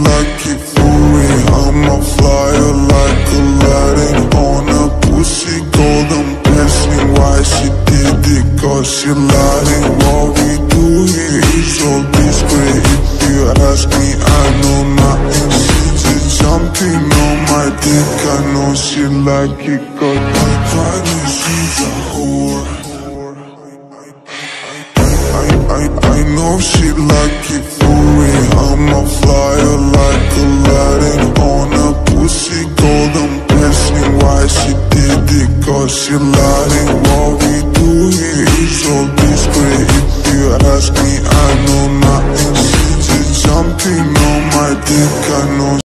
like it for real. I'm a flyer like Aladdin on a pussy golden blessing. Why she did it? Cause she lying. What we do here is all discreet. If you ask me, I know nothing. She just jumping on my dick. I know she like it, cause my body, she's a whore. I know she like it for real. I'm a flyer like Aladdin on